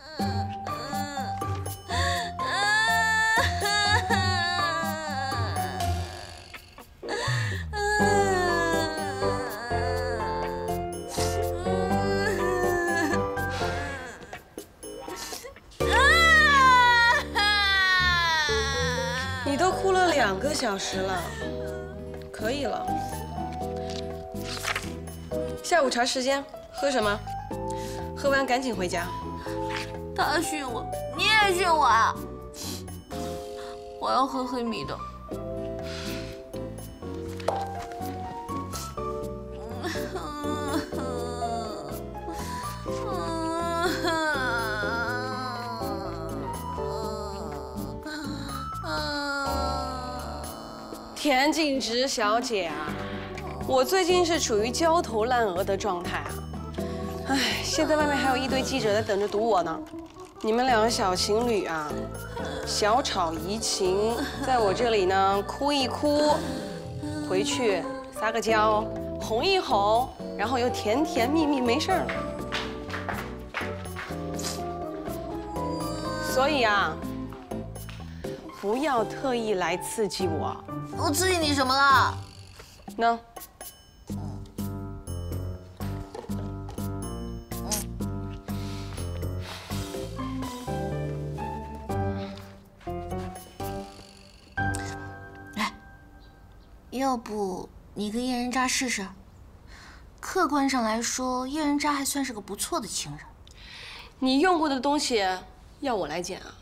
你都哭了2个小时了，可以了。下午茶时间，喝什么？喝完赶紧回家。 他训我，你也训我啊！我要喝黑米的。 田径直小姐啊，我最近是处于焦头烂额的状态啊！哎，现在外面还有一堆记者在等着堵我呢。你们2个小情侣啊，小吵怡情，在我这里呢哭一哭，回去撒个娇，哄一哄，然后又甜甜蜜蜜没事儿了。所以啊，不要特意来刺激我。 我刺激你什么了？ 呢？ 哎，要不你跟叶人渣试试？客观上来说，叶人渣还算是个不错的情人。 你用过的东西要我来捡啊？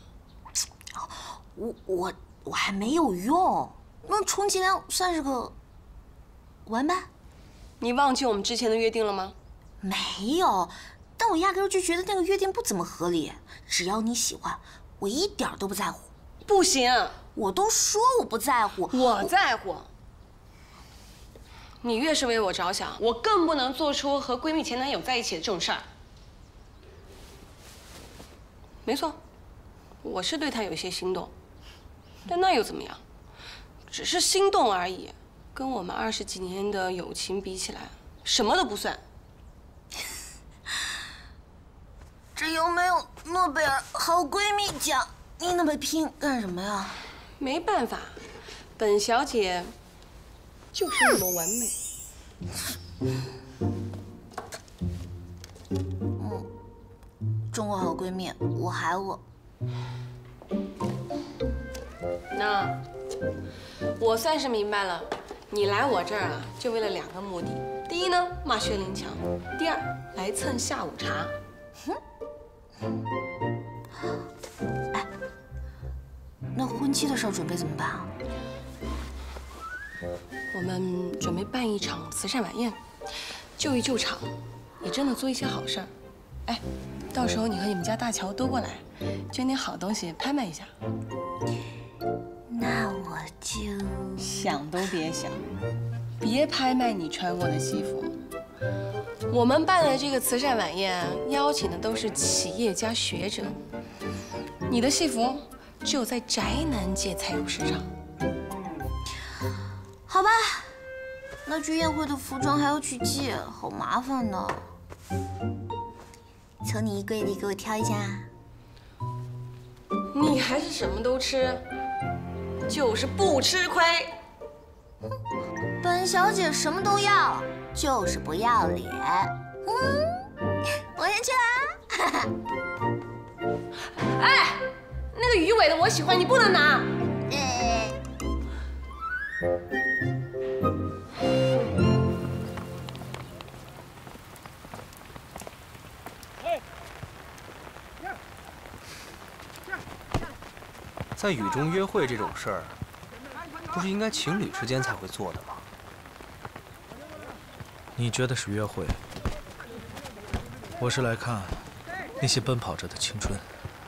我还没有用，那充其量算是个玩伴。 你忘记我们之前的约定了吗？ 没有，但我压根儿就觉得那个约定不怎么合理。只要你喜欢，我一点都不在乎。 不行， 我都说我不在乎。 我在乎。你越是为我着想，我更不能做出和闺蜜前男友在一起的这种事儿。没错，我是对他有一些心动，但那又怎么样？只是心动而已，跟我们20几年的友情比起来，什么都不算。 这又没有诺贝尔好闺蜜奖，你那么拼干什么呀？ 没办法，本小姐就是那么完美。 中国好闺蜜，我还我。 那我算是明白了，你来我这儿啊，就为了2个目的。第一呢，骂薛林强；第二，来蹭下午茶。 哎，那婚期的事儿准备怎么办啊？ 我们准备办一场慈善晚宴，救一救场，也真的做一些好事儿。哎，到时候你和你们家大乔都过来，捐点好东西拍卖一下。 那我就想都别想，别拍卖你穿过的西服。我们办的这个慈善晚宴，邀请的都是企业家、学者。你的戏服只有在宅男界才有市场。 好吧，那去宴会的服装还要去借，好麻烦呢。从你衣柜里给我挑一下。 你还是什么都吃，就是不吃亏。 本小姐什么都要，就是不要脸。我先去啦。 哎，那个鱼尾的我喜欢，你不能拿。 在雨中约会这种事儿，不是应该情侣之间才会做的吗？ 你觉得是约会，我是来看那些奔跑着的青春。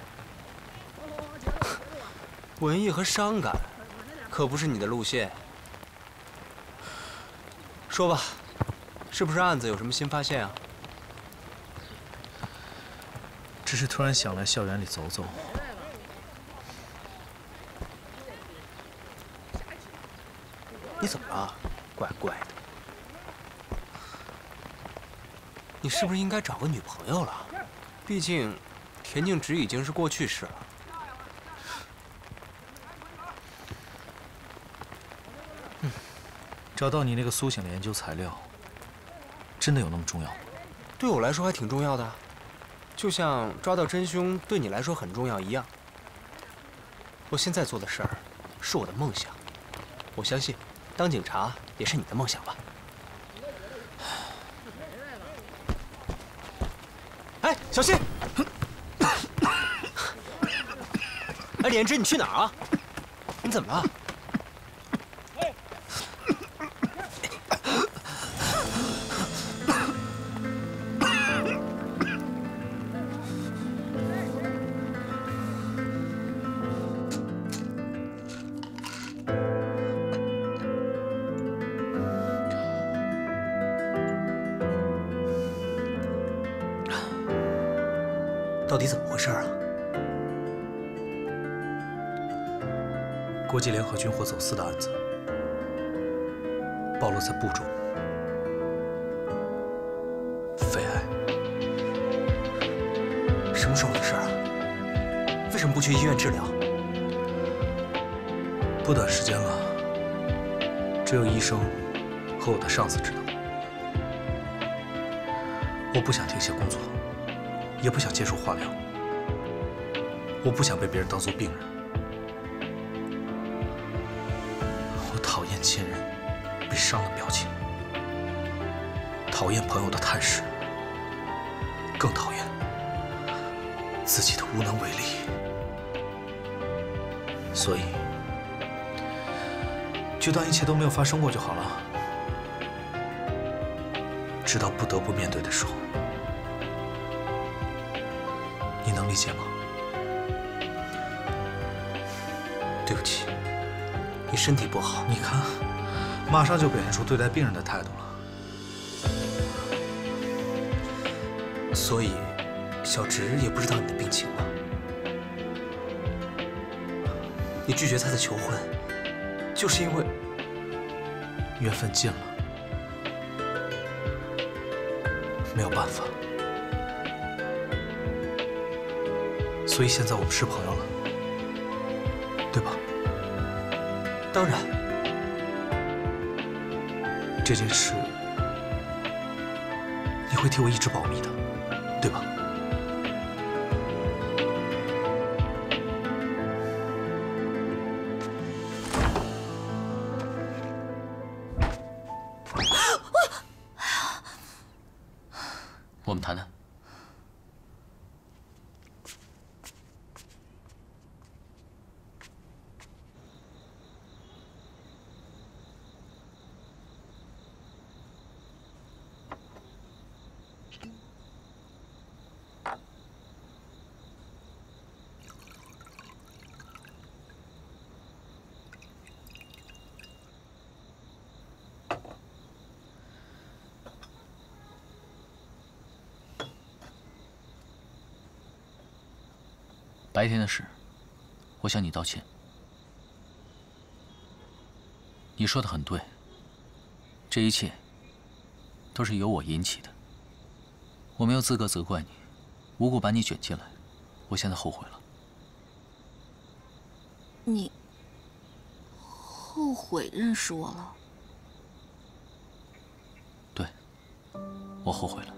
文艺和伤感，可不是你的路线。说吧，是不是案子有什么新发现啊？ 只是突然想来校园里走走。 你怎么了？怪怪的。你是不是应该找个女朋友了？毕竟， 田径值已经是过去式了。 找到你那个苏醒的研究材料，真的有那么重要吗？ 对我来说还挺重要的，就像抓到真凶对你来说很重要一样。我现在做的事儿是我的梦想，我相信当警察也是你的梦想吧？哎，小心！哎，李延之，你去哪儿啊？你怎么了？到底怎么回事啊？ 国际联合军火走私的案子暴露在部中，肺癌。 什么时候的事啊？为什么不去医院治疗？ 不短时间了，只有医生和我的上司知道。我不想停下工作，也不想接受化疗，我不想被别人当作病人。我讨厌亲人被伤的表情，讨厌朋友的探视，更讨厌自己的无能为力。所以，就当一切都没有发生过就好了。直到不得不面对的时候，你能理解吗？ 对不起，你身体不好。 你看，马上就表现出对待病人的态度了。 所以，小植也不知道你的病情吗？你拒绝他的求婚，就是因为缘分尽了，没有办法。所以现在我们是朋友了，对吧？ 当然， 这件事你会替我一直保密的，对吧？ 我们谈谈。白天的事，我向你道歉。你说的很对，这一切都是由我引起的，我没有资格责怪你，无故把你卷进来，我现在后悔了。 你后悔认识我了？ 对，我后悔了。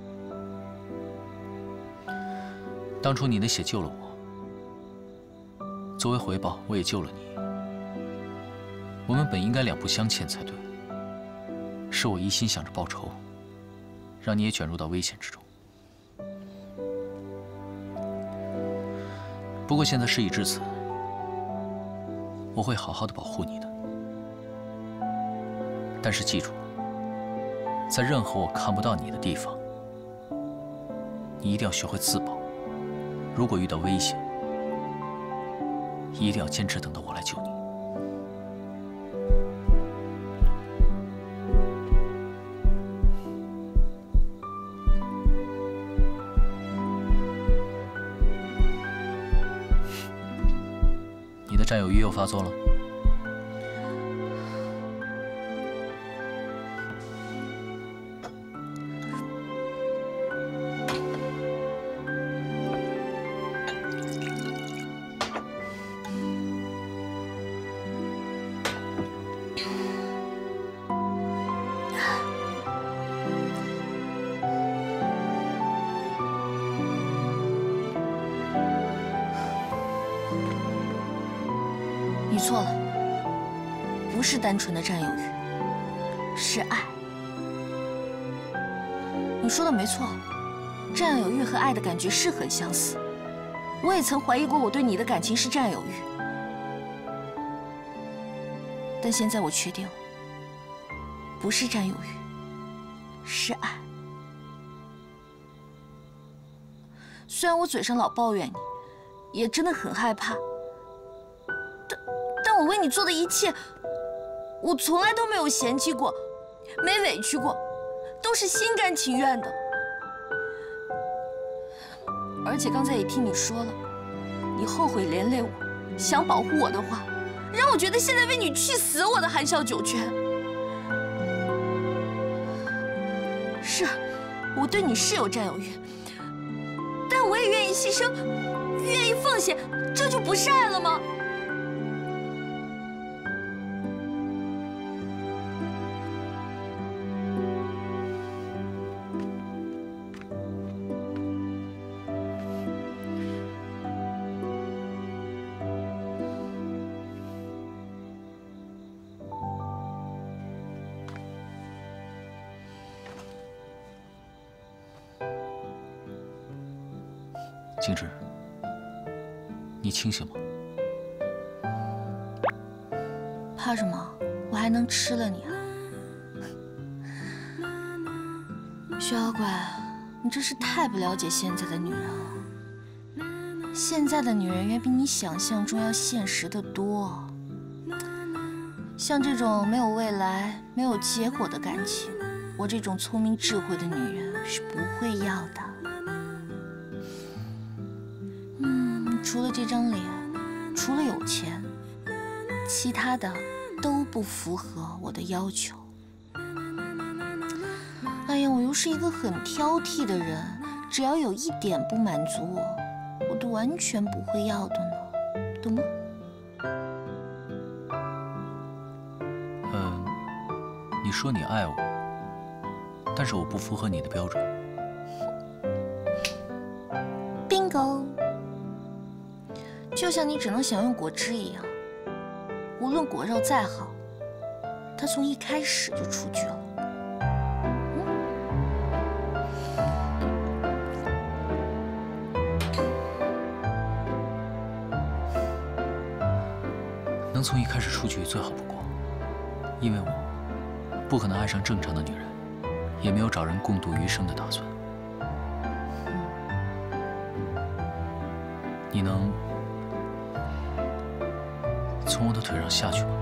当初你的血救了我。作为回报，我也救了你。我们本应该两不相欠才对，是我一心想着报仇，让你也卷入到危险之中。不过现在事已至此，我会好好的保护你的。但是记住，在任何我看不到你的地方，你一定要学会自保。如果遇到危险，一定要坚持等到我来救你。你的占有欲又发作了？ 错了，不是单纯的占有欲，是爱。你说的没错，占有欲和爱的感觉是很相似。我也曾怀疑过我对你的感情是占有欲，但现在我确定，不是占有欲，是爱。虽然我嘴上老抱怨你，也真的很害怕，但我为你做的一切，我从来都没有嫌弃过，没委屈过，都是心甘情愿的。而且刚才也听你说了，你后悔连累我，想保护我的话，让我觉得现在为你去死，我的含笑九泉。是，我对你是有占有欲，但我也愿意牺牲，愿意奉献，这就不是爱了吗？ 景致，你清醒吗？ 怕什么？我还能吃了你啊！小乖，你真是太不了解现在的女人了。现在的女人远比你想象中要现实得多。像这种没有未来、没有结果的感情，我这种聪明智慧的女人是不会要的。除了这张脸，除了有钱，其他的都不符合我的要求。哎呀，我又是一个很挑剔的人，只要有一点不满足我都完全不会要的呢，懂吗？ 你说你爱我，但是我不符合你的标准。 Bingo。就像你只能享用果汁一样，无论果肉再好，它从一开始就出局了。 能从一开始出局最好不过，因为我不可能爱上正常的女人，也没有找人共度余生的打算。你能从我的腿上下去吗？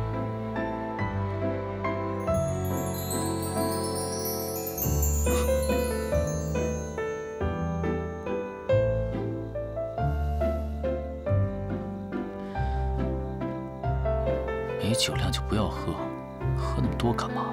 没酒量就不要喝，喝那么多干嘛？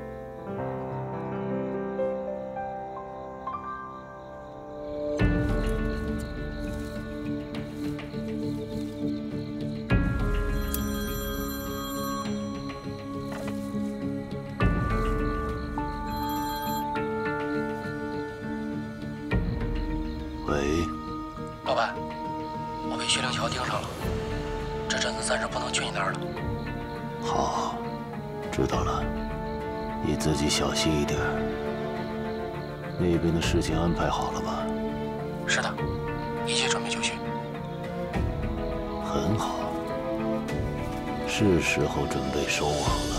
喂， 老板，我被薛灵桥盯上了，这阵子暂时不能去你那儿了。 好，知道了，你自己小心一点。那边的事情安排好了吗？ 是的，一切准备就绪。 很好，是时候准备收网了。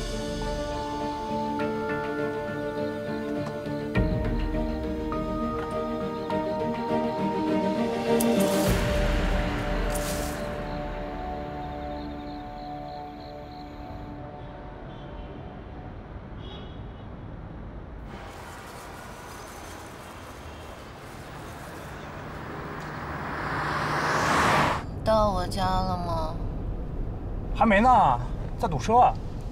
到我家了吗？ 还没呢，在堵车。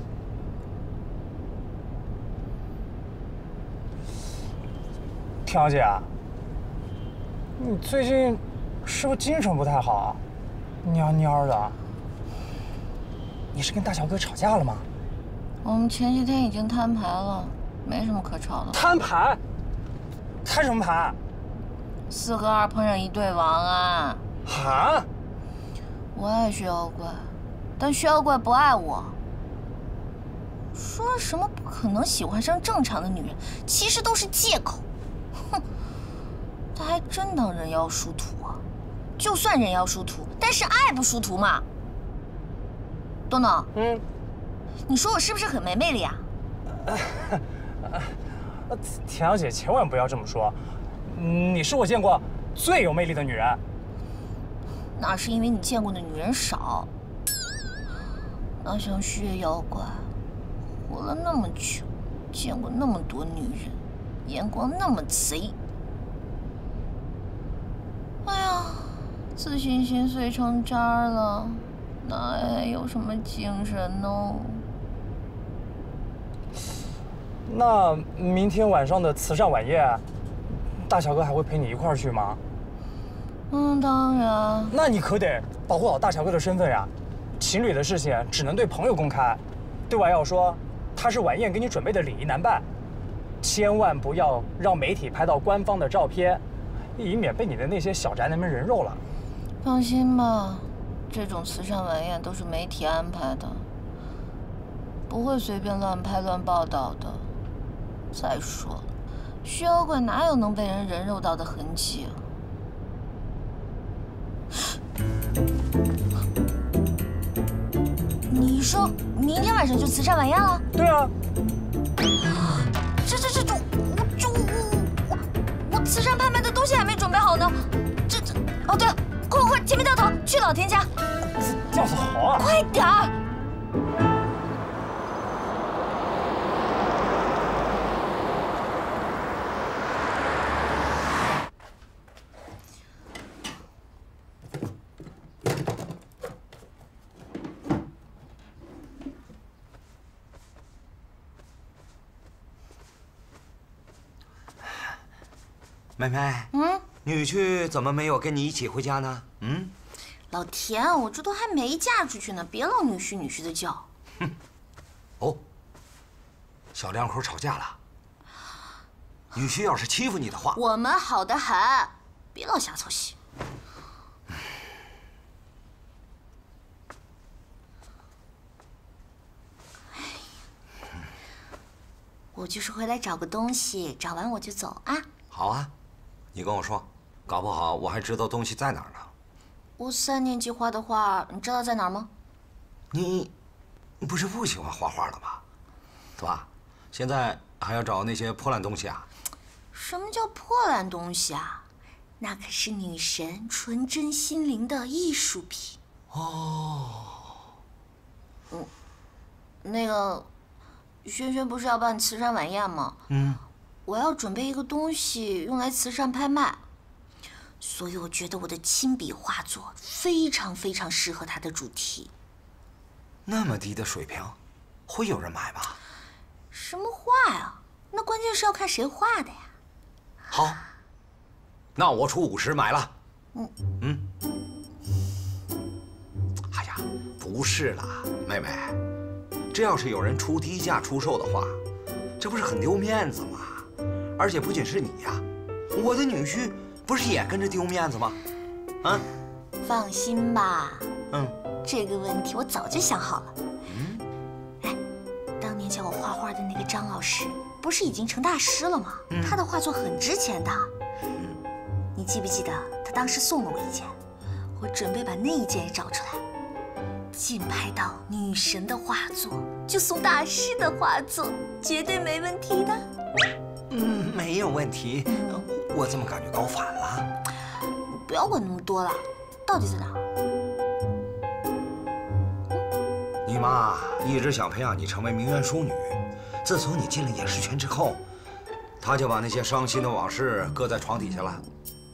田小姐，你最近是不是精神不太好？蔫蔫的。你是跟大小哥吵架了吗？ 我们前些天已经摊牌了，没什么可吵的。 摊牌？摊什么牌 4和2碰上1对王啊！ 啊？ 我爱薛妖怪， 但薛妖怪不爱我，说什么不可能喜欢上正常的女人，其实都是借口。哼，他还真当人妖殊途啊！就算人妖殊途，但是爱不殊途嘛。东东，你说我是不是很没魅力啊？ 田小姐，千万不要这么说，你是我见过最有魅力的女人。 那是因为你见过的女人少。那像薛妖怪，活了那么久，见过那么多女人，眼光那么贼。哎呀，自信心碎成渣了，哪还有什么精神呢？ 那明天晚上的慈善晚宴，大小哥还会陪你一块儿去吗？ 当然。 那你可得保护好大小哥的身份呀。情侣的事情只能对朋友公开，对外要说他是晚宴给你准备的礼仪男伴，千万不要让媒体拍到官方的照片，以免被你的那些小宅男们人肉了。 放心吧，这种慈善晚宴都是媒体安排的，不会随便乱拍乱报道的。再说了，薛妖怪哪有能被人人肉到的痕迹啊？你说明天晚上就慈善晚宴了？ 对啊。 我慈善拍卖的东西还没准备好呢。哦对了，快，前面掉头去老田家。 轿子好啊！ 快点儿！ 妹妹，女婿怎么没有跟你一起回家呢？ 老田，我这都还没嫁出去呢，别老女婿女婿的叫。 哼，哦，小两口吵架了。女婿要是欺负你的话， 我们好得很，别老瞎操心。我就是回来找个东西，找完我就走啊。 好啊，你跟我说，搞不好我还知道东西在哪儿呢。 我3年级画的画，你知道在哪儿吗？ 你不是不喜欢画画了吗？对吧？现在还要找那些破烂东西啊？ 什么叫破烂东西啊？那可是女神纯真心灵的艺术品。 哦。 那个，轩轩不是要办慈善晚宴吗？我要准备一个东西用来慈善拍卖，所以我觉得我的亲笔画作非常非常适合它的主题。 那么低的水平，会有人买吗？ 什么画呀？那关键是要看谁画的呀。 好，那我出50买了。哎呀，不是啦，妹妹，这要是有人出低价出售的话，这不是很丢面子吗？而且不仅是你呀，我的女婿不是也跟着丢面子吗？ 放心吧，这个问题我早就想好了。哎，当年教我画画的那个张老师，不是已经成大师了吗？他的画作很值钱的。你记不记得他当时送了我一件？我准备把那一件也找出来，竞拍到女神的画作，就送大师的画作，绝对没问题的。 没有问题。我怎么感觉搞反了？ 不要管那么多了，到底在哪？ 你妈一直想培养你成为名媛淑女，自从你进了影视圈之后，她就把那些伤心的往事搁在床底下了。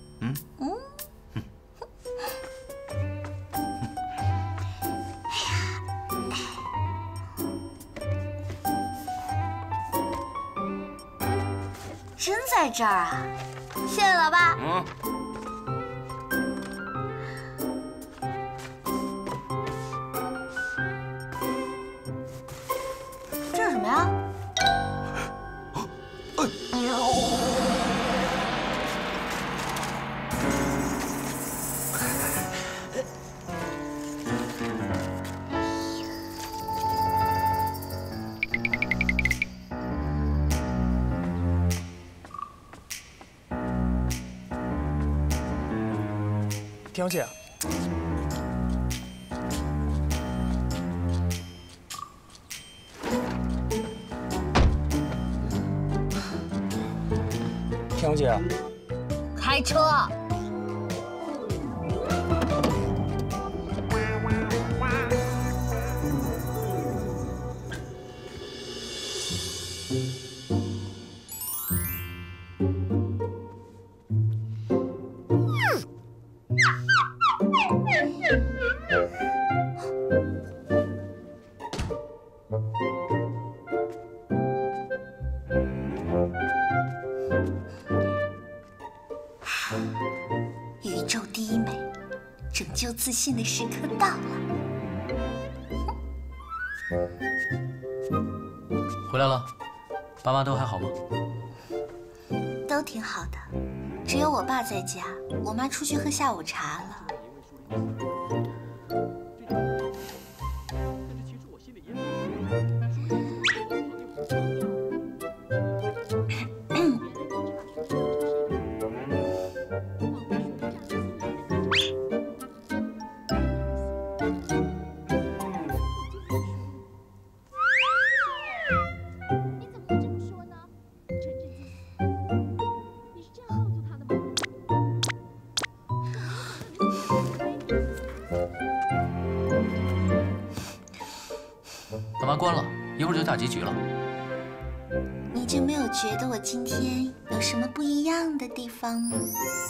真在这儿啊！谢谢老爸。这是什么呀？ 田小姐，田小姐， 开车。宇宙第一美，拯救自信的时刻到了。 回来了，爸妈都还好吗？ 都挺好的，只有我爸在家，我妈出去喝下午茶了。 爸妈关了，一会儿就大结局了。 你就没有觉得我今天有什么不一样的地方吗？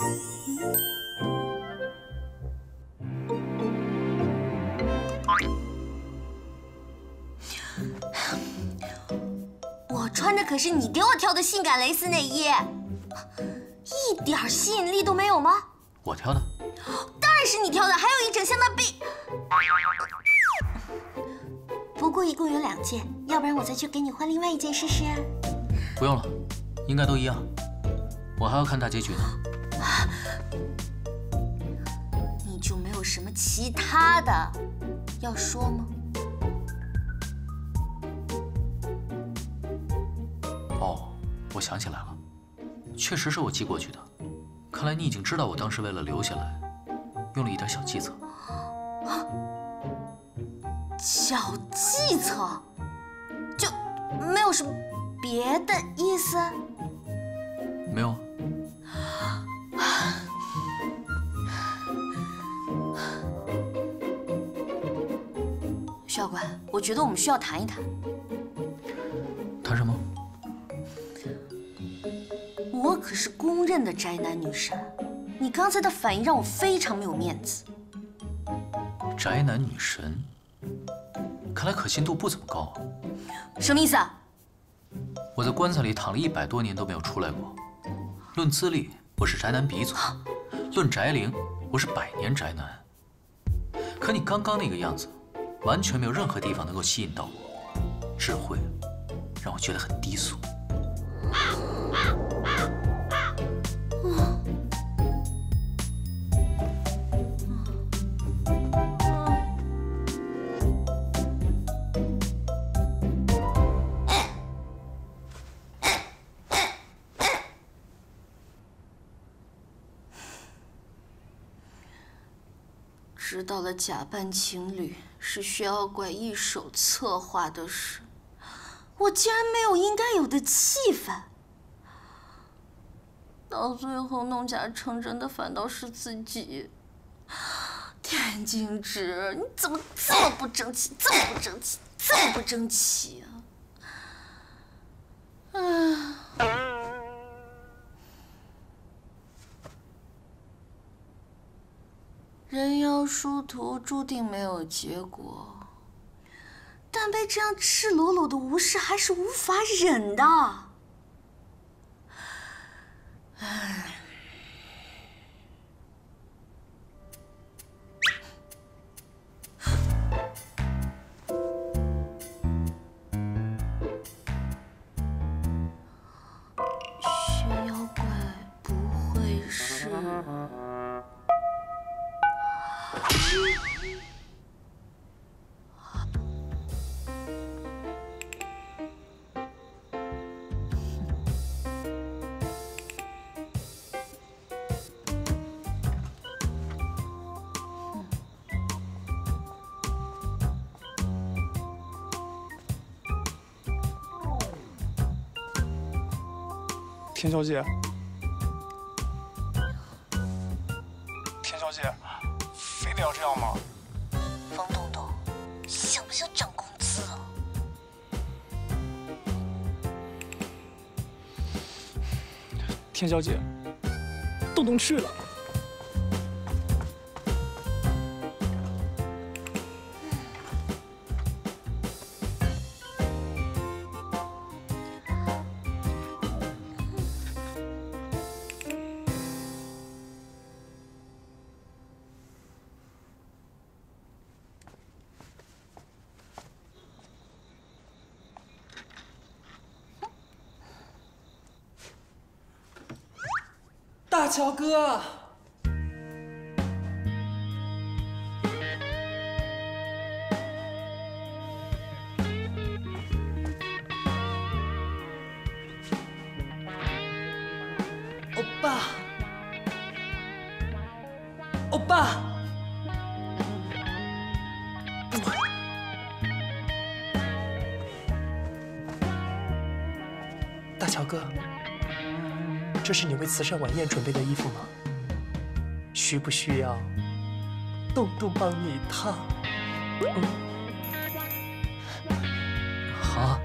我穿的可是你给我挑的性感蕾丝内衣，一点吸引力都没有吗？ 我挑的。 当然是你挑的，还有一整箱的臂。不过一共有2件，要不然我再去给你换另外1件试试。 不用了，应该都一样。我还要看大结局呢。 你就没有什么其他的要说吗？ 哦，我想起来了，确实是我寄过去的。看来你已经知道我当时为了留下来，用了一点小计策。 小计策，就没有什么别的意思？ 没有。 徐小管，我觉得我们需要谈一谈。 谈什么？ 我可是公认的宅男女神，你刚才的反应让我非常没有面子。 宅男女神，看来可信度不怎么高啊。 什么意思啊？ 我在棺材里躺了100多年都没有出来过。论资历，我是宅男鼻祖；论宅龄，我是100年宅男。可你刚刚那个样子，完全没有任何地方能够吸引到我。智慧让我觉得很低俗。 知道了假扮情侣是薛妖怪一手策划的事，我竟然没有应该有的气氛，到最后弄假成真的反倒是自己。田静之，你怎么这么不争气，这么不争气，这么不争气啊！人妖殊途注定没有结果，但被这样赤裸裸的无视还是无法忍的。唉。薛妖怪不会是…… 田小姐，田小姐，非得要这样吗？ 方东东，想不想涨工资啊？ 田小姐，东东去了。 大乔哥，欧巴，欧巴， 大乔哥。这是你为慈善晚宴准备的衣服吗？需不需要东东帮你烫？ 好。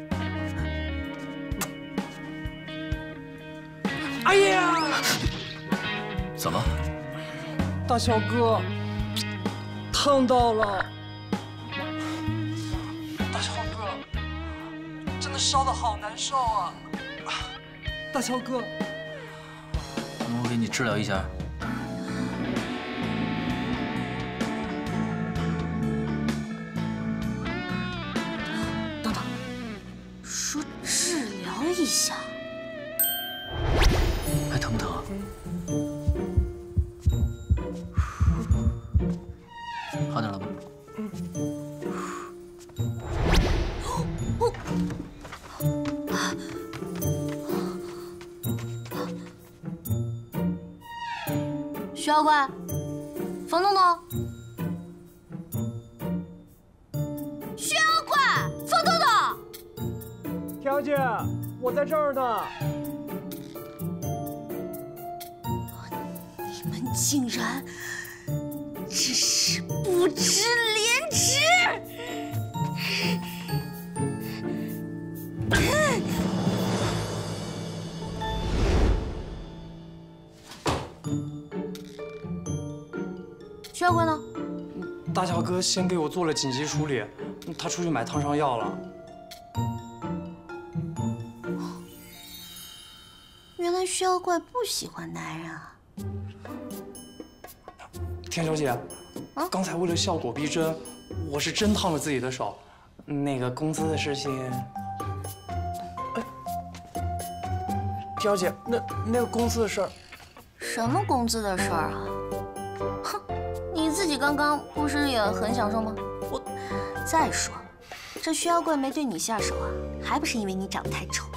哎呀！ 怎么？ 大小哥，烫到了！大小哥，真的烧得好难受啊！大小哥。 我给你治疗一下。 等等，说治疗一下， 还疼不疼？好点了吗？ 徐妖怪，冯东东，徐妖怪，冯东东， 条姐，我在这儿呢。 你们竟然真是不知廉耻！徐妖怪呢？ 大乔哥先给我做了紧急处理，他出去买烫伤药了。 原来徐妖怪不喜欢男人啊！ 田小姐，刚才为了效果逼真，我是真烫了自己的手。那个工资的事情，田小姐，那个工资的事儿， 什么工资的事儿啊？哼，你自己刚刚不是也很享受吗？再说，这徐妖怪没对你下手啊，还不是因为你长得太丑？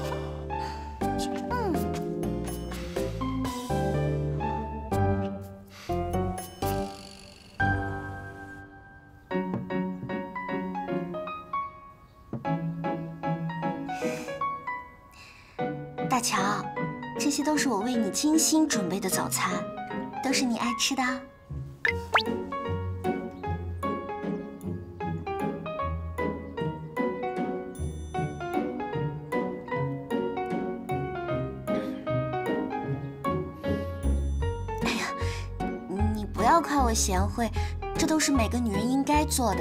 大乔，这些都是我为你精心准备的早餐，都是你爱吃的。哎呀，你不要夸我贤惠，这都是每个女人应该做的。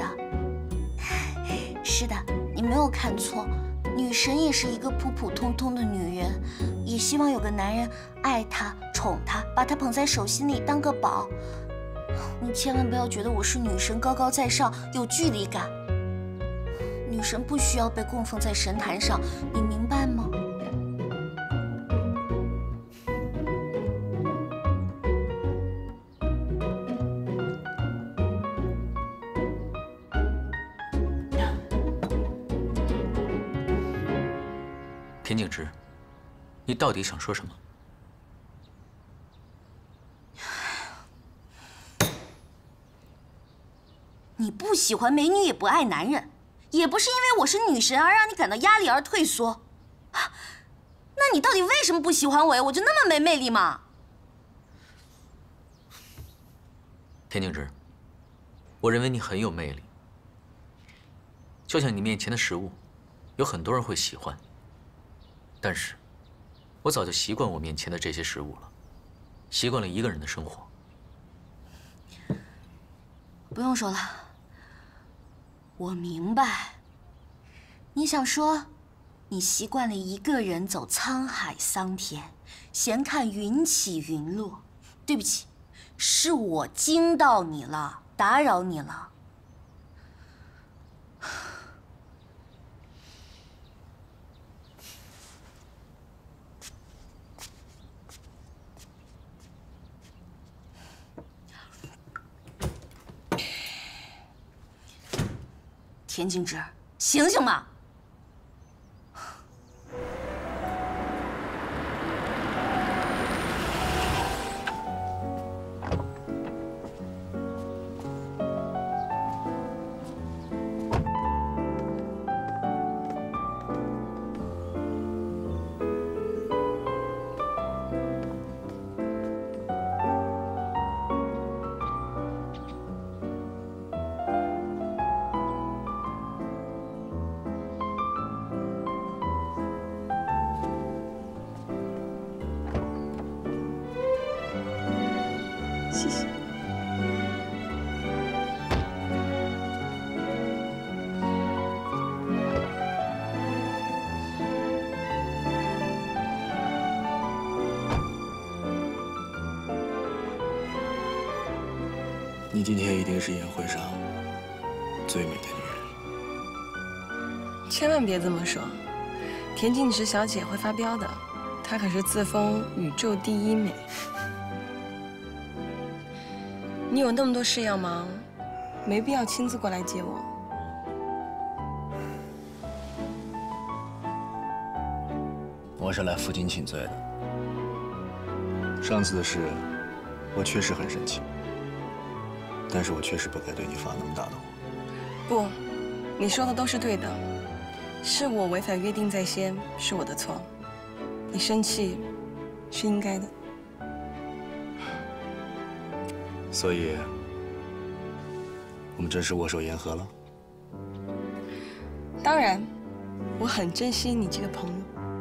是的，你没有看错。女神也是一个普普通通的女人，也希望有个男人爱她、宠她，把她捧在手心里当个宝。你千万不要觉得我是女神高高在上，有距离感。女神不需要被供奉在神坛上，你明白吗？ 田景之，你到底想说什么？ 你不喜欢美女，也不爱男人，也不是因为我是女神而让你感到压力而退缩，那你到底为什么不喜欢我呀？我就那么没魅力吗？ 田静之，我认为你很有魅力，就像你面前的食物，有很多人会喜欢。但是，我早就习惯我面前的这些食物了，习惯了一个人的生活。 不用说了，我明白。你想说，你习惯了一个人走沧海桑田，闲看云起云落。对不起，是我惊到你了，打扰你了。田静之，醒醒吧！ 谢谢。 你今天一定是宴会上最美的女人。 千万别这么说，田静之小姐会发飙的，她可是自封宇宙第一美。你有那么多事要忙，没必要亲自过来接我。 我是来负荆请罪的。上次的事，我确实很生气，但是我确实不该对你发那么大的火。 不，你说的都是对的，是我违反约定在先，是我的错。你生气是应该的。 所以，我们正式握手言和了。 当然，我很珍惜你这个朋友。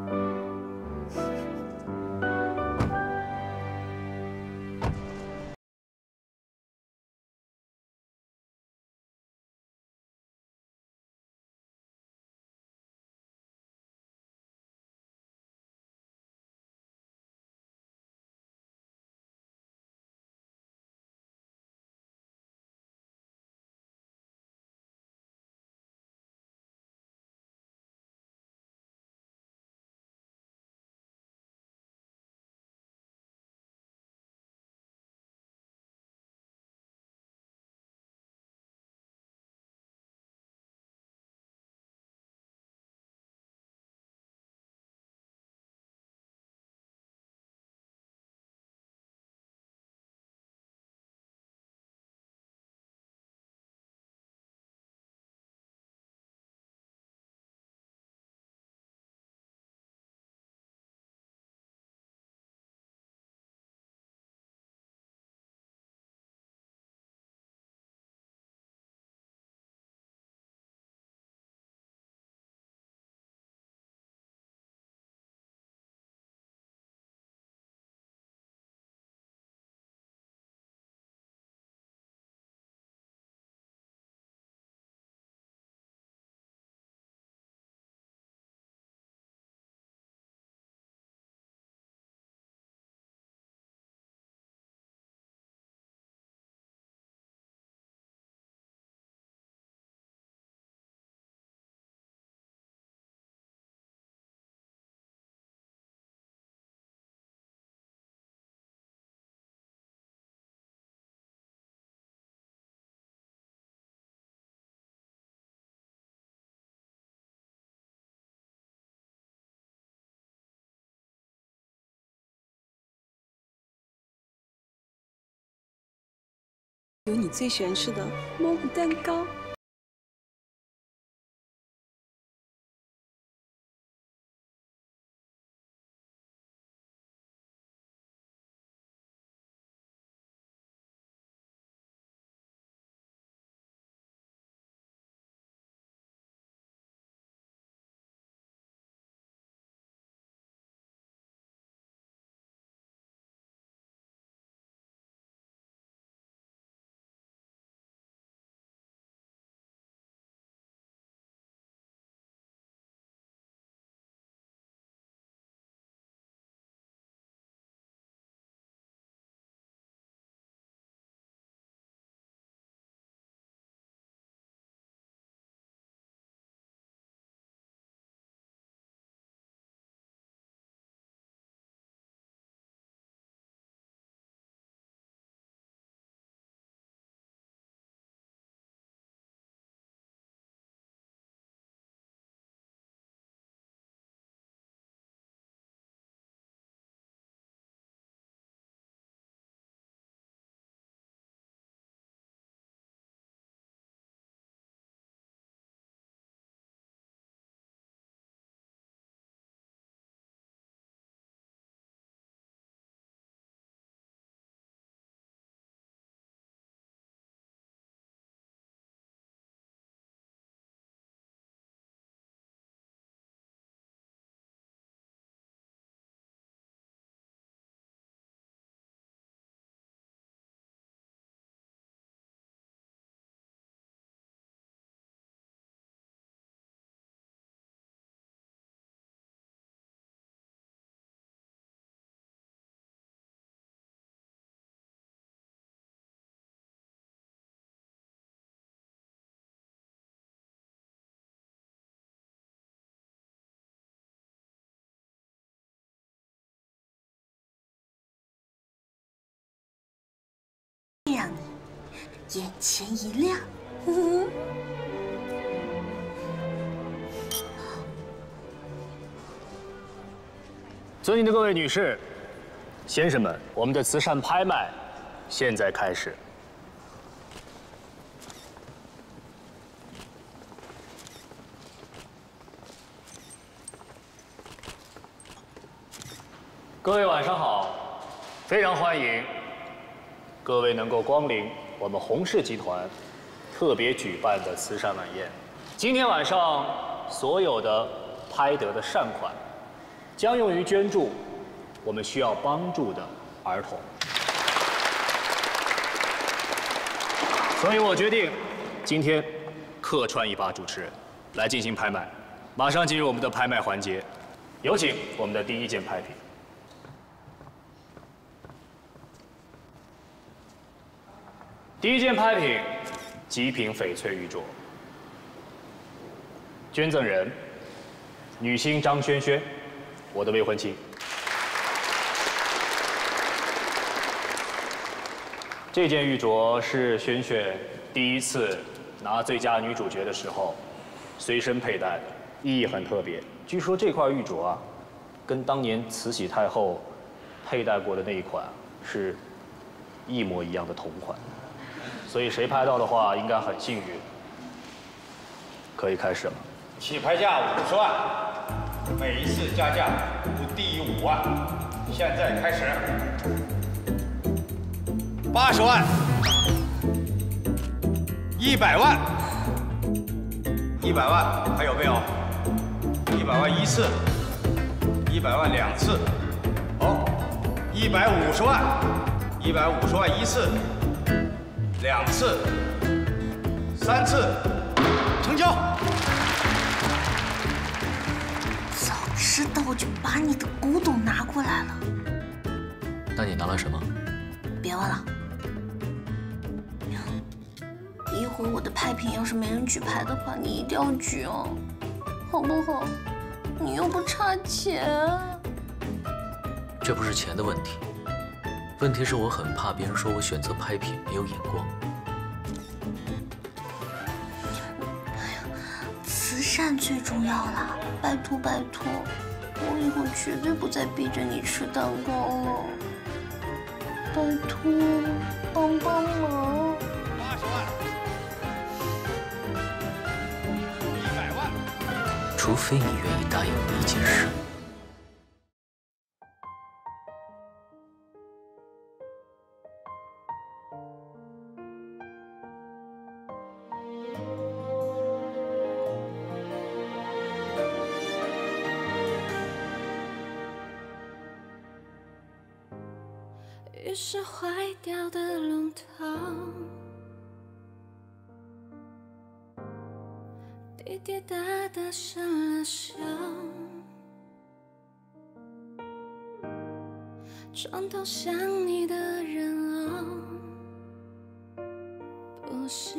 有你最喜欢吃的蘑菇蛋糕。 眼前一亮。 尊敬的各位女士、先生们，我们的慈善拍卖现在开始。各位晚上好，非常欢迎各位能够光临我们洪氏集团特别举办的慈善晚宴。今天晚上所有的拍得的善款，将用于捐助我们需要帮助的儿童。所以我决定今天客串一把主持人，来进行拍卖。马上进入我们的拍卖环节，有请我们的第一件拍品。第一件拍品，极品翡翠玉镯，捐赠人女星张轩轩，我的未婚妻。这件玉镯是轩轩第一次拿最佳女主角的时候随身佩戴的，意义很特别。据说这块玉镯啊，跟当年慈禧太后佩戴过的那一款是一模一样的同款。所以谁拍到的话，应该很幸运。可以开始了。 起拍价50万，每一次加价不低于5万。现在开始。80万，100万，100万，还有没有？100万一次，100万2次，好，150万，150万一次。2次，3次，成交。 早知道我就把你的古董拿过来了。 那你拿了什么？ 别问了。一会儿我的拍品要是没人举牌的话，你一定要举哦，好不好？你又不差钱。 这不是钱的问题。问题是我很怕别人说我选择拍品没有眼光。 哎呀，慈善最重要啦！拜托拜托，我以后绝对不再逼着你吃蛋糕了。拜托，帮帮忙！ 80万，100万， 除非你愿意答应我一件事。 于是坏掉的龙头，滴滴答答生了锈，床头想你的人哦，不是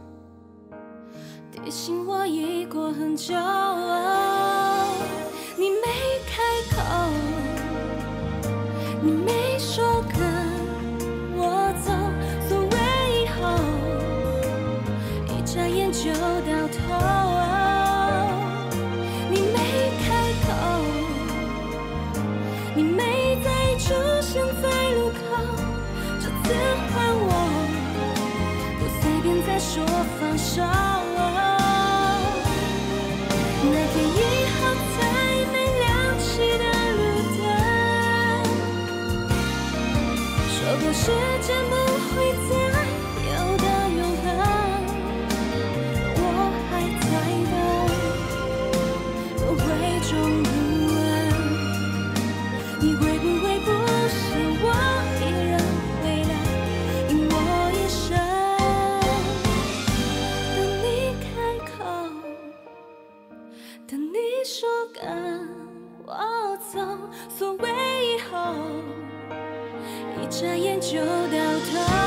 提醒我已过很久哦，你没开口，你没说跟我走，所谓以后，一眨眼就到头哦。你没开口，你没再出现在路口，这次换我，不随便再说放手哦。那天以后才没亮起的路灯。 说过时间不会再有的永恒，我还在等，会终不稳。你会不会不是我一人回来，因我一生等你开口，等你说跟我走，所谓以后。 一眨眼就到头。